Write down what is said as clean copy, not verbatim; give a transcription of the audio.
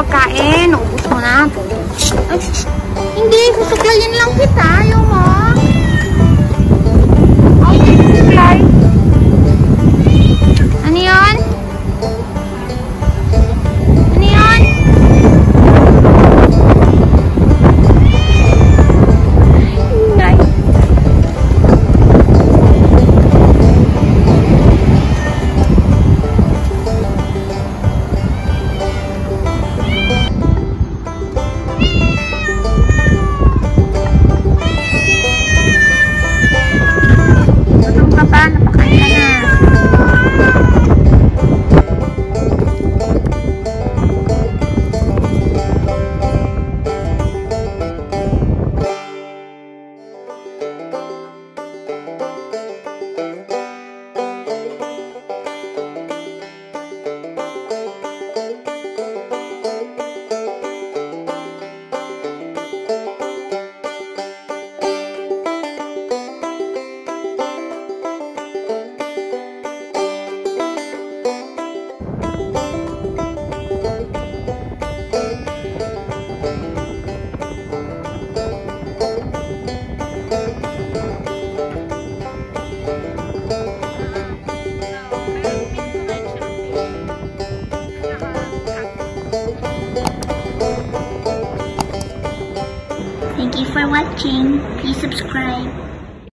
pagkain. Ubus mo na. Ay, hindi, susuklayin lang kita. Ayaw mo. Ay, susuklay. Ano yun? Ano yun? Ingay. Thank you for watching. Please subscribe.